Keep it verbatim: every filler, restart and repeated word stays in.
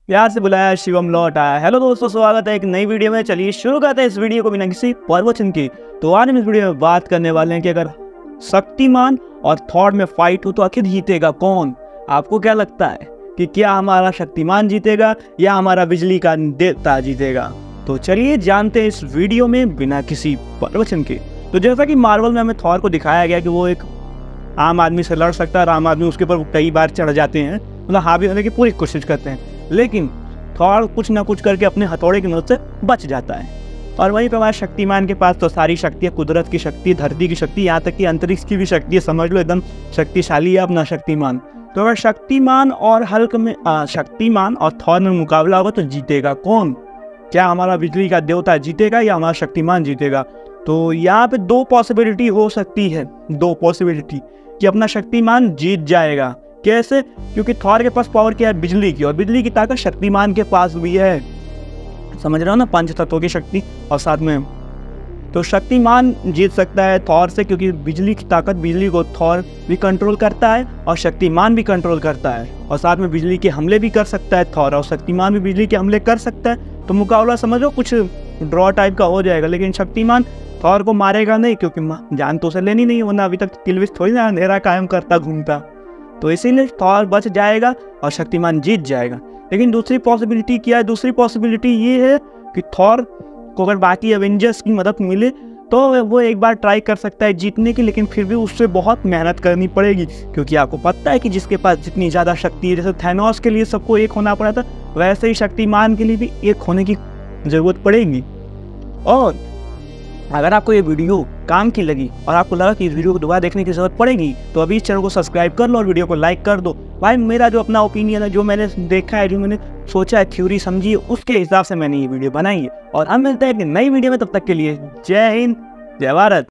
प्यार से बुलाया शिवम लौट आया। हेलो दोस्तों, स्वागत है एक नई वीडियो में। चलिए शुरू करते हैं इस वीडियो को बिना किसी प्रवचन के। तो आज हम इस वीडियो में बात करने वाले हैं कि अगर शक्तिमान और थॉर में फाइट हो तो आखिर जीतेगा कौन। आपको क्या लगता है कि क्या हमारा शक्तिमान जीतेगा या हमारा बिजली का देवता जीतेगा? तो चलिए जानते हैं इस वीडियो में बिना किसी प्रवचन के। तो जैसा कि मार्वल में हमें थॉर को दिखाया गया कि वो एक आम आदमी से लड़ सकता है और आम आदमी उसके ऊपर कई बार चढ़ जाते हैं, मतलब हावी होने की पूरी कोशिश करते हैं, लेकिन थॉर कुछ ना कुछ करके अपने हथौड़े की मदद से बच जाता है। और वहीं पर हमारे शक्तिमान के पास तो सारी शक्ति है, कुदरत की शक्ति, धरती की शक्ति, यहाँ तक कि अंतरिक्ष की भी शक्ति है। समझ लो एकदम शक्तिशाली है अपना शक्तिमान। तो अगर शक्तिमान और हल्क में आ, शक्तिमान और थॉर में मुकाबला होगा तो जीतेगा कौन? क्या हमारा बिजली का देवता जीतेगा या हमारा शक्तिमान जीतेगा? तो यहाँ पे दो पॉसिबिलिटी हो सकती है, दो पॉसिबिलिटी कि अपना शक्तिमान जीत जाएगा। कैसे? क्योंकि थॉर के पास पावर क्या है? बिजली की, और बिजली की ताकत शक्तिमान के पास भी है। समझ रहे हो ना, पंच तत्वों की शक्ति और साथ में। तो शक्तिमान जीत सकता है थॉर से, क्योंकि बिजली की ताकत, बिजली को थॉर भी कंट्रोल करता है और शक्तिमान भी कंट्रोल करता है, और साथ में बिजली के हमले भी कर सकता है थॉर, और शक्तिमान भी बिजली के हमले कर सकता है। तो मुकाबला समझ लो कुछ ड्रॉ टाइप का हो जाएगा, लेकिन शक्तिमान थॉर को मारेगा नहीं, क्योंकि जान तो उसे लेनी नहीं है, वरना अभी तक किलविस थोड़ी ना अंधेरा कायम करता घूमता। तो इसीलिए थॉर बच जाएगा और शक्तिमान जीत जाएगा। लेकिन दूसरी पॉसिबिलिटी क्या है? दूसरी पॉसिबिलिटी ये है कि थॉर को अगर बाकी एवेंजर्स की मदद मिले तो वो एक बार ट्राई कर सकता है जीतने की, लेकिन फिर भी उससे बहुत मेहनत करनी पड़ेगी, क्योंकि आपको पता है कि जिसके पास जितनी ज़्यादा शक्ति है, जैसे थैनोस के लिए सबको एक होना पड़ा था, वैसे ही शक्तिमान के लिए भी एक होने की ज़रूरत पड़ेगी। और अगर आपको ये वीडियो काम की लगी और आपको लगा कि इस वीडियो को दोबारा देखने की जरूरत पड़ेगी तो अभी इस चैनल को सब्सक्राइब कर लो और वीडियो को लाइक कर दो। भाई मेरा जो अपना ओपिनियन है, जो मैंने देखा है, जो मैंने सोचा है, थ्योरी समझी है, उसके हिसाब से मैंने ये वीडियो बनाई है। और हम मिलते हैं एक नई वीडियो में, तब तक के लिए जय हिंद, जय भारत।